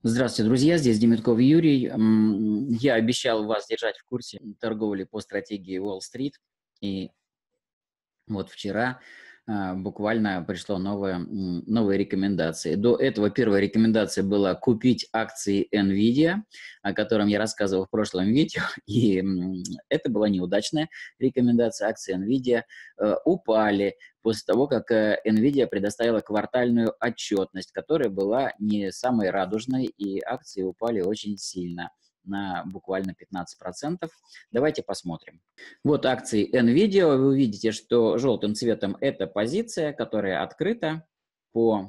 Здравствуйте, друзья, здесь Демитков Юрий. Я обещал вас держать в курсе торговли по стратегии Wall Street. И вот вчера буквально пришло новые рекомендации. До этого первая рекомендация была купить акции NVIDIA, о котором я рассказывал в прошлом видео. И это была неудачная рекомендация. Акции NVIDIA упали после того, как NVIDIA предоставила квартальную отчетность, которая была не самой радужной, и акции упали очень сильно, на буквально 15%. Давайте посмотрим. Вот акции NVIDIA. Вы увидите, что желтым цветом это позиция, которая открыта по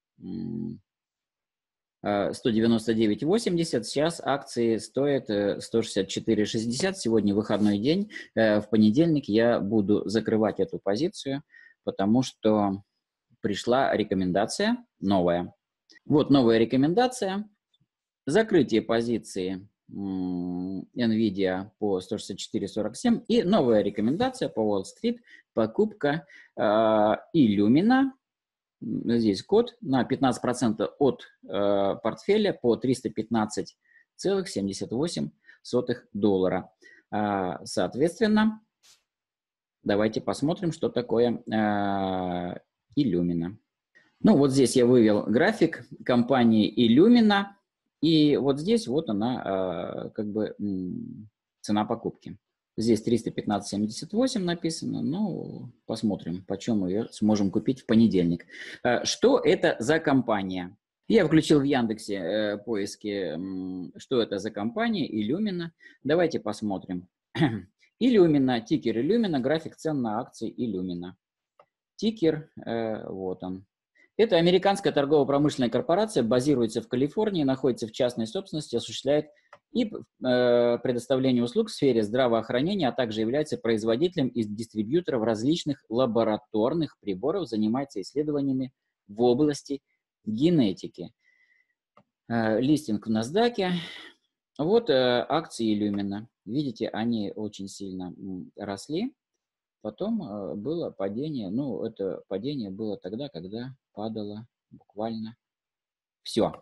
199.80. Сейчас акции стоят 164.60. Сегодня выходной день. В понедельник я буду закрывать эту позицию, потому что пришла рекомендация новая. Вот новая рекомендация. Закрытие позиции NVIDIA по 164.47 и новая рекомендация по Wall Street, покупка Illumina, здесь код, на 15% от портфеля по $315,78. Соответственно, давайте посмотрим, что такое Illumina. Ну, вот здесь я вывел график компании Illumina. И вот здесь вот она, как бы, цена покупки. Здесь 315.78 написано. Ну, посмотрим, почем мы ее сможем купить в понедельник. Что это за компания? Я включил в Яндексе поиски, что это за компания, Illumina. Давайте посмотрим. Illumina, тикер Illumina, график цен на акции Illumina. Тикер, вот он. Это американская торгово-промышленная корпорация, базируется в Калифорнии, находится в частной собственности, осуществляет и предоставление услуг в сфере здравоохранения, а также является производителем и дистрибьютором различных лабораторных приборов, занимается исследованиями в области генетики. Листинг в NASDAQ. Вот акции Illumina. Видите, они очень сильно росли. Потом было падение, ну, это падение было тогда, когда падало буквально все.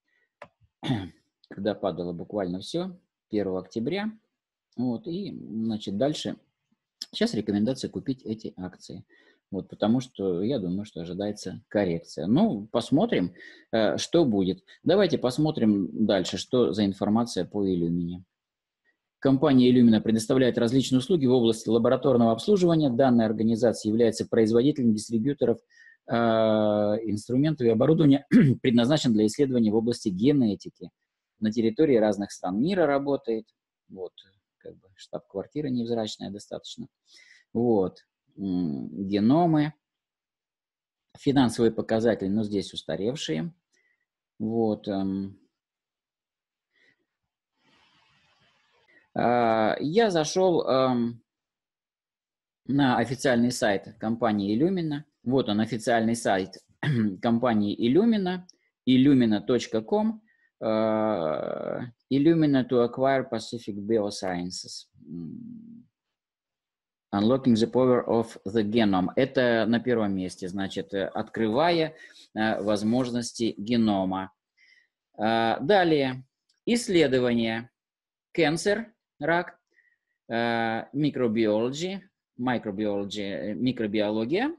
Когда падало буквально все, 1 октября. Вот, и, значит, дальше. Сейчас рекомендация купить эти акции. Вот, потому что я думаю, что ожидается коррекция. Ну, посмотрим, что будет. Давайте посмотрим дальше, что за информация по Illumina. Компания Illumina предоставляет различные услуги в области лабораторного обслуживания. Данная организация является производителем дистрибьюторов инструментов и оборудования, предназначен для исследований в области генетики. На территории разных стран мира работает. Вот, как бы штаб-квартира невзрачная достаточно. Вот, геномы, финансовые показатели, но здесь устаревшие. Вот. Я зашел на официальный сайт компании Illumina. Вот он, официальный сайт компании Illumina, illumina.com, Illumina to acquire Pacific Biosciences. Unlocking the power of the genome. Это на первом месте, значит, открывая возможности генома. Далее, исследование. Cancer, рак, микробиология,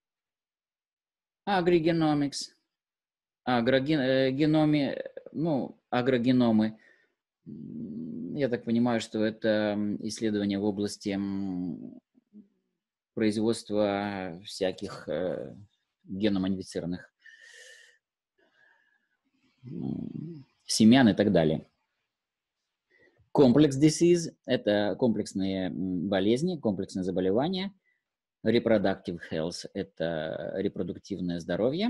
агрогеномикс, агрогеномы. Я так понимаю, что это исследование в области производства всяких геномодифицированных семян и так далее. Complex disease – это комплексные болезни, комплексные заболевания. Reproductive health – это репродуктивное здоровье.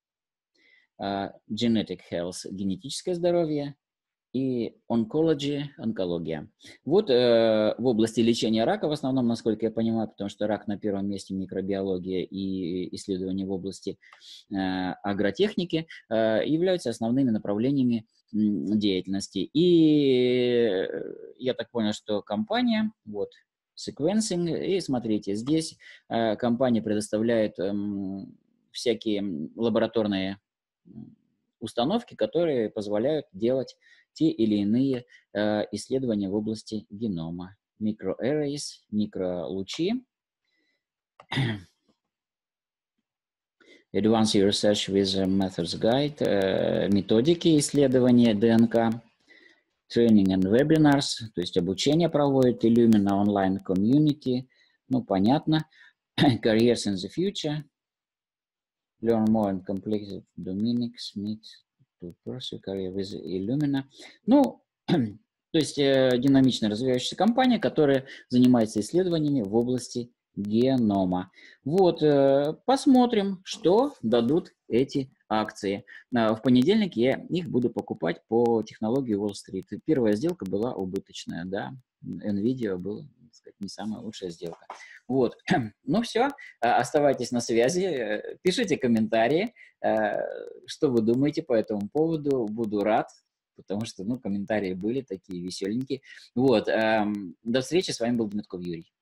Genetic health – генетическое здоровье. И oncology – онкология. Вот в области лечения рака, в основном, насколько я понимаю, потому что рак на первом месте, микробиология и исследования в области агротехники являются основными направлениями деятельности. И я так понял, что компания, вот, sequencing, и смотрите, здесь компания предоставляет всякие лабораторные установки, которые позволяют делать те или иные исследования в области генома. Microarrays, микролучи. Advanced Research with Methods Guide, методики исследования ДНК. Training and Webinars, то есть обучение проводит Illumina Online Community, ну, понятно. Careers in the Future. Learn more and complete Dominic Smith to pursue career with Illumina. Ну, то есть динамично развивающаяся компания, которая занимается исследованиями в области генома. Вот, посмотрим, что дадут эти акции. В понедельник я их буду покупать по технологии Wall-Street. Первая сделка была убыточная, да. NVIDIA была, так сказать, не самая лучшая сделка. Вот. Ну все, оставайтесь на связи, пишите комментарии, что вы думаете по этому поводу. Буду рад, потому что, ну, комментарии были такие веселенькие. Вот. До встречи, с вами был Дмитков Юрий.